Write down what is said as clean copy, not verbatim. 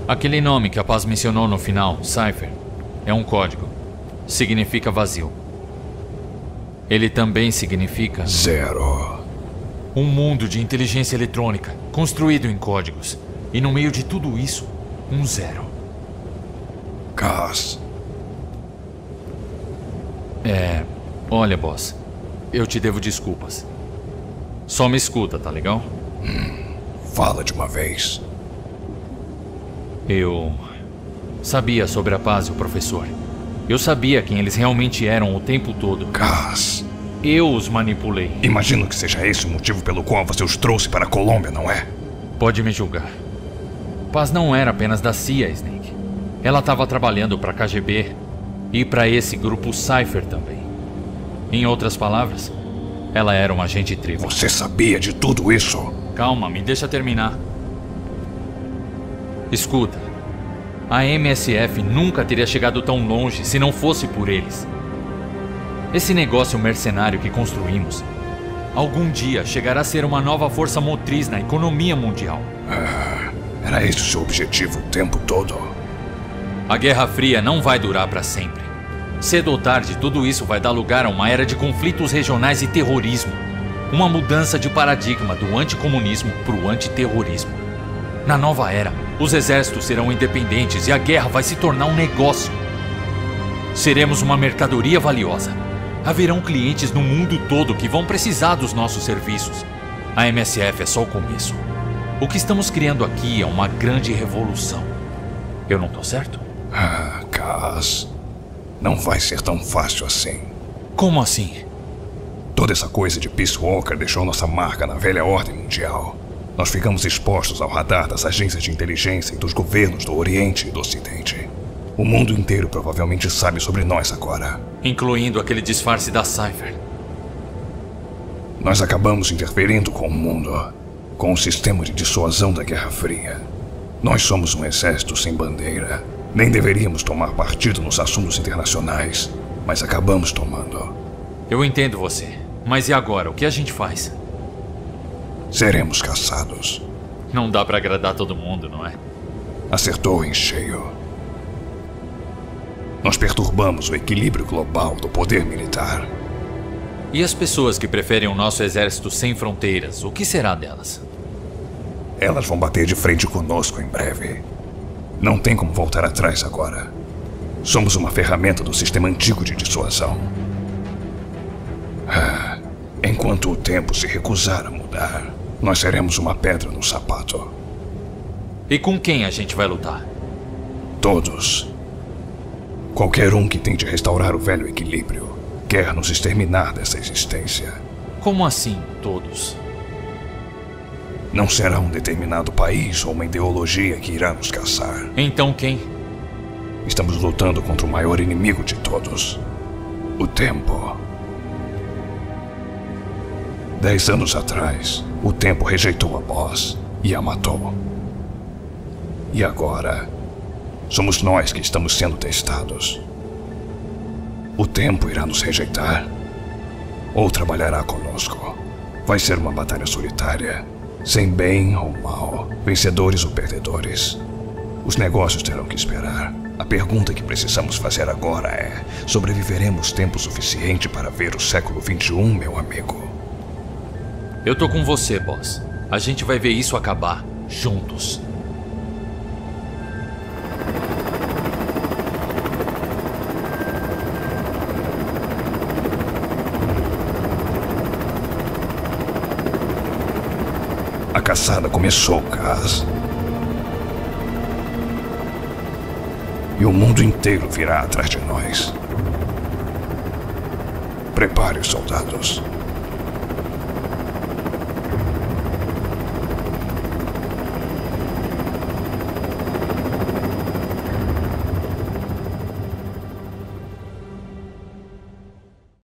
Aquele nome que a Paz mencionou no final, Cypher, é um código. Significa vazio. Ele também significa... Zero. Um mundo de inteligência eletrônica, construído em códigos. E no meio de tudo isso, um zero. Kaz. Olha, boss. Eu te devo desculpas. Só me escuta, tá legal? Fala de uma vez. Eu sabia sobre a Paz e o professor. Eu sabia quem eles realmente eram o tempo todo. Kaz. Eu os manipulei. Imagino que seja esse o motivo pelo qual você os trouxe para a Colômbia, não é? Pode me julgar. Paz não era apenas da CIA, Snake. Ela estava trabalhando para a KGB e para esse grupo Cypher também. Em outras palavras, ela era uma agente tribal. Você sabia de tudo isso? Calma, me deixa terminar. Escuta, a MSF nunca teria chegado tão longe se não fosse por eles. Esse negócio mercenário que construímos, algum dia chegará a ser uma nova força motriz na economia mundial. Era esse o seu objetivo o tempo todo? A Guerra Fria não vai durar para sempre. Cedo ou tarde, tudo isso vai dar lugar a uma era de conflitos regionais e terrorismo. Uma mudança de paradigma do anticomunismo para o antiterrorismo. Na nova era, os exércitos serão independentes e a guerra vai se tornar um negócio. Seremos uma mercadoria valiosa. Haverão clientes no mundo todo que vão precisar dos nossos serviços. A MSF é só o começo. O que estamos criando aqui é uma grande revolução. Eu não tô certo? Kaz. Não vai ser tão fácil assim. Como assim? Toda essa coisa de Peace Walker deixou nossa marca na velha ordem mundial. Nós ficamos expostos ao radar das agências de inteligência e dos governos do Oriente e do Ocidente. O mundo inteiro provavelmente sabe sobre nós agora. Incluindo aquele disfarce da Cypher. Nós acabamos interferindo com o mundo, com o sistema de dissuasão da Guerra Fria. Nós somos um exército sem bandeira. Nem deveríamos tomar partido nos assuntos internacionais, mas acabamos tomando. Eu entendo você, mas e agora? O que a gente faz? Seremos caçados. Não dá pra agradar todo mundo, não é? Acertou em cheio. Nós perturbamos o equilíbrio global do poder militar. E as pessoas que preferem o nosso exército sem fronteiras, o que será delas? Elas vão bater de frente conosco em breve. Não tem como voltar atrás agora. Somos uma ferramenta do sistema antigo de dissuasão. Enquanto o tempo se recusar a mudar, nós seremos uma pedra no sapato. E com quem a gente vai lutar? Todos. Qualquer um que tente restaurar o velho equilíbrio quer nos exterminar dessa existência. Como assim, todos? Não será um determinado país ou uma ideologia que irá nos caçar. Então quem? Estamos lutando contra o maior inimigo de todos. O tempo. 10 anos atrás, o tempo rejeitou a Boss e a matou. E agora, somos nós que estamos sendo testados. O tempo irá nos rejeitar ou trabalhará conosco. Vai ser uma batalha solitária. Sem bem ou mal, vencedores ou perdedores. Os negócios terão que esperar. A pergunta que precisamos fazer agora é: sobreviveremos tempo suficiente para ver o século XXI, meu amigo? Eu tô com você, boss. A gente vai ver isso acabar, juntos. A caçada começou, Kaz. E o mundo inteiro virá atrás de nós. Prepare os soldados.